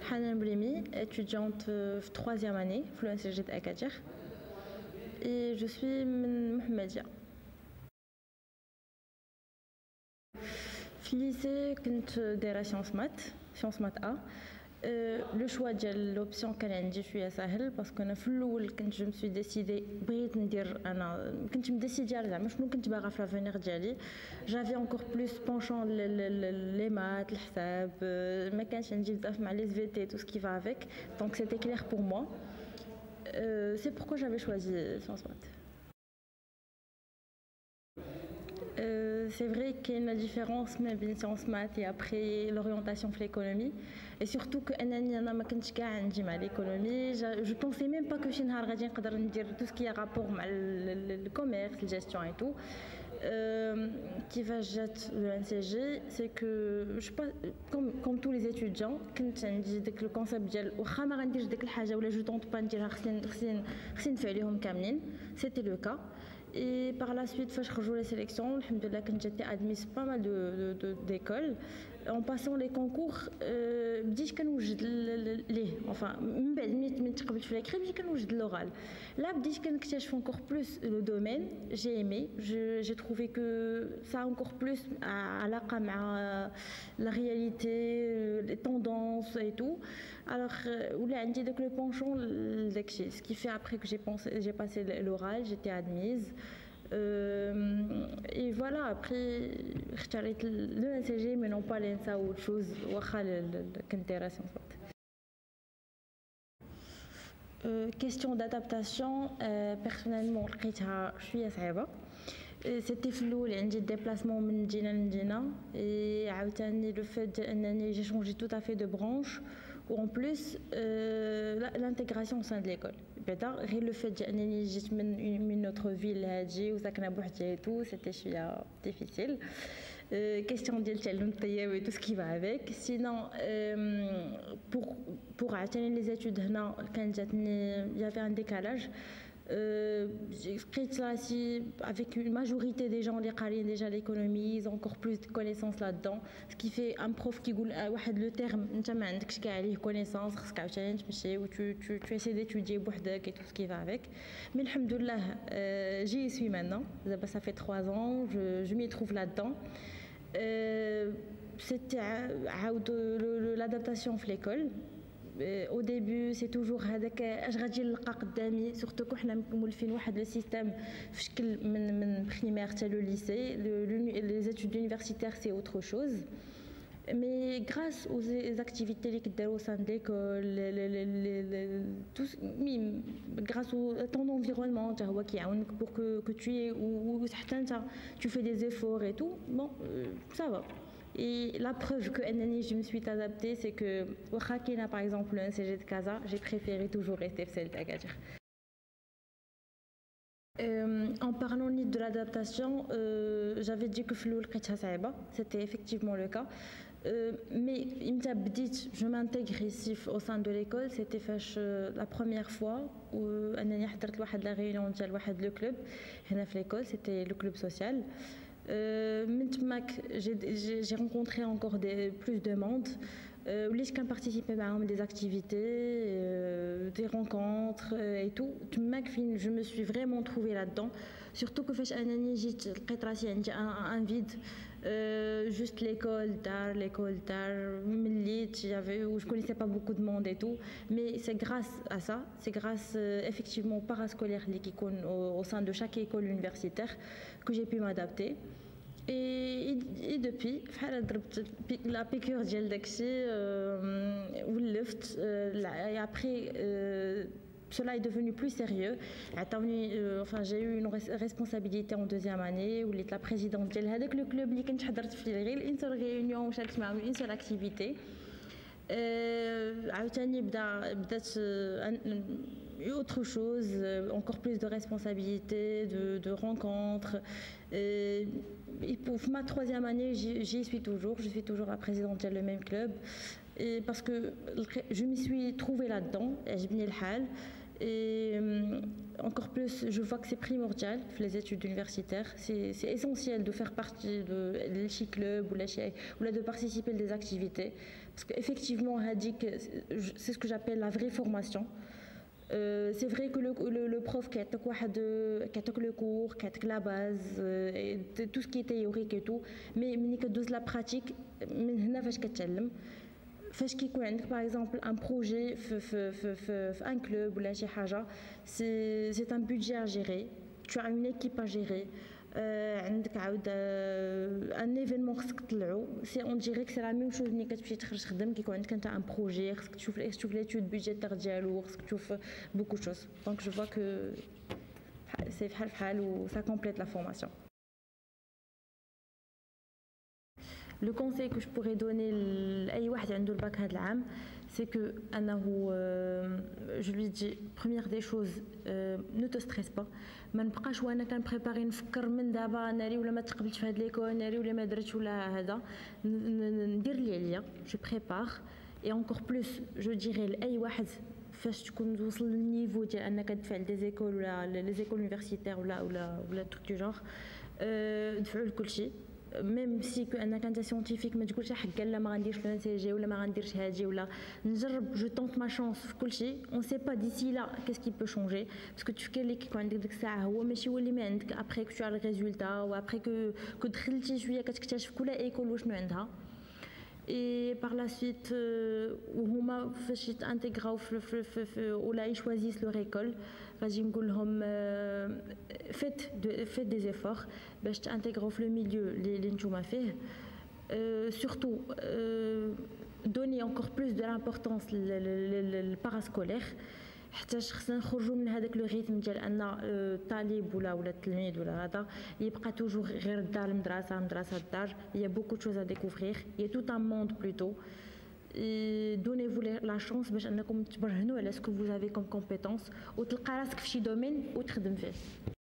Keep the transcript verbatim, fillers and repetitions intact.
Hanan Brimi, étudiante de troisième année, Fluence J D Agadir. Et je suis Mohamedia. Au lycée, j'ai des sciences maths, sciences maths A. Euh, le choix de l'option كان شويه سهل باسكو انا في الاول كنت جو مسوي ديسيدي بغيت ندير انا كنت مديسيدي على زعما شنو كنت باغا في لافونيغ ديالي جافي انكور بلوس بونشون لي مات الحساب ما كانش عندي بزاف مع لي في تي تو سكي فا افيك دونك سيتي كلير بور موا سي بوركو جافي شوازي سciences maths. Euh, c'est vrai qu'il y a une différence entre les sciences maths et après l'orientation de l'économie. Et surtout que l'économie, je ne pensais même pas que je pourrais dire tout ce qui a rapport avec le commerce, la gestion et tout. Euh, qui va jeter le N C G, c'est que je sais pas, comme, comme tous les étudiants, quand j'ai dit que le concept ديال واخا ما غنديرش ديك الحاجه ولا جو طونط با نديرها خصني خصني خصني نفع عليهم كاملين. C'était le cas. Et par la suite, quand je rejoue les sélections, alhamdoulilah, quand j'étais admise pas mal de, de, de, d'écoles. En passant les concours, بديت كنوجد ليه enfin من بعد ملي تقبلت في l'écrit بديت كنوجد l'oral. Là بديت كنكتشف encore plus le domaine, j'ai aimé, je, j'ai trouvé que ça a encore plus علاقة مع la réalité, les tendances et tout. Alors ولا عندي داك le penchant لداكشي, ce qui fait après que j'ai pensé j'ai passé l'oral, j'étais admise. Euh, et voilà, après j'ai le N C G mais non pas l'E N S A ou autre chose qu'intéressant. Euh, question d'adaptation, euh, personnellement je suis à Saïba. C'était flou, j'ai déplacement de Djina à Djina et le fait que j'ai changé tout à fait de branche ou en plus euh, l'intégration au sein de l'école. Le fait que j'ai une autre ville et tout, c'était difficile. Euh, question de et tout ce qui va avec. Sinon, euh, pour, pour atteindre les études, il y avait un décalage. Euh, j'ai écrit ça aussi avec une majorité des gens qui ont déjà l'économie, ils ont encore plus de connaissances là-dedans. Ce qui fait un prof qui dit le terme, tu n'as pas connaissances, tu, tu, tu essaies d'étudier et tout ce qui va avec. Mais alhamdoulilah, euh, j'y suis maintenant. Ça fait trois ans, je, je m'y trouve là-dedans. Euh, c'était l'adaptation à l'école. Au début c'est toujours هذاك اش غادي نلقى قدامي surtout كو حنا مولفين واحد لو سيستيم في شكل من من بريمير حتى لو lycée les études universitaires c'est autre chose mais grâce aux activités اللي كداروا au sein de l'école tout grâce au ton environnement حتى هو كيعاونك pour que que tu es ou حتى انت tu fais des efforts et tout bon ça va. Et la preuve que je me suis adaptée, c'est que Wakakina, par exemple, le N C G de Casa, j'ai préféré toujours rester celle d'Agadir. Euh, en parlant de l'adaptation, euh, j'avais dit que c'était effectivement le cas. Euh, mais je m'intègre ici au sein de l'école, c'était euh, la première fois où j'ai la réunion de le club, l'école, c'était le club social. Euh, j'ai rencontré encore des, plus de monde où les gens participaient à des activités, euh, des rencontres euh, et tout. Je me suis vraiment trouvée là-dedans. Surtout que j'ai un, un vide, euh, juste l'école d'art, l'école d'art, où je connaissais pas beaucoup de monde et tout. Mais c'est grâce à ça, c'est grâce euh, effectivement au parascolaire au, au sein de chaque école universitaire que j'ai pu m'adapter. Et, et depuis, la piqûre de daqui ou le lift, et après euh, cela est devenu plus sérieux. Euh, enfin, j'ai eu une responsabilité en deuxième année où j'étais la présidente de le club qui a fait une seule réunion, une seule activité. عاوتاني بدا بدات autre chose, encore plus de responsabilités, de, de rencontres. Et, et pour ma troisième année, j'y suis toujours, je suis toujours la présidente de le même club. Et parce que je m'y suis trouvée là-dedans, et encore plus, je vois que c'est primordial les études universitaires. C'est, c'est essentiel de faire partie de l'E C H I club ou, ou de participer à des activités. parce qu'effectivement c'est ce que j'appelle la vraie formation. Euh, c'est vrai que le, le, le prof qui a le cours, qui a la base, euh, et tout ce qui est théorique et tout, mais ملي كدوز la pratique من هنا فاش كتعلم فاش كيكون عندك par exemple un projet في في في في, في un club ولا شي حاجة c'est c'est un budget à gérer, tu as une équipe à gérer. Euh, عندك عاود ان ايفينمون خصك تطلعو سي اون ديري سي لا ميم شوز ملي كتمشي تخرج تخدم كيكون عندك انت ان بروجي خصك تشوف تشوف ليتود بيدجيتير ديالو خصك تشوف بوكو شوز دونك جو فوا كو سي بحال بحال و سا كومبليت لا فورماسيون. Le conseil que je pourrais donner à أي واحد عنده الباك هذا العام c'est que أنه je lui dis première des choses euh, ne te stresse pas ما نبقاش وانا كنبريباري نفكر من دابا ناري ولا ما تقبلتش في هاد ليكول ناري ولا ما درتش ولا هذا ندير اللي عليا جو بريبار et encore plus je dirais لأي واحد فاش تكون توصل للنيفو ديال انك تدفع لدي زيكول ولا لي زيكول يونيفرسيتير ولا ولا ولا توك دو جونغ دفعوا لكلشي ميم سي كو انك انت سيونتيفيك ما تقولش حكا لا ما غنديرش لو سي جي ولا ما غنديرش هادي ولا نجرب جو تونت ما شونس في كلشي اون سي با ديسي لا كيس كي بو شونجي باسكو تفكر اللي كيكون عندك ديك الساعه هو ماشي هو اللي ما عندك ابري كو تو على الريزولتا و ابري كو كو دخلتي شويه كتكتشف كل ايكول وشنو عندها. Et par la suite, وهما فاش يتانتيغراو في في في في ولا يشوازيس لور ايكول غادي نقول لهم فيت فيت دي زيفور باش تانتيغراو في لو ميليو اللي نتوما فيه. سورتو دوني انكور بلوس دو لامبورطونس للباراسكولير حتى خصنا نخرجوا من هذاك لو ريتم ديال ان الطالب ولا ولا التلميذ ولا هذا يبقى توجور غير الدار المدرسه المدرسه الدار. Il y a beaucoup de choses à découvrir, il y a tout un monde plutôt. Donnez-vous la chance باش انكم تبرهنوا على ce que vous avez comme compétence وتلقى راسك في شي دومين وتخدم فيه.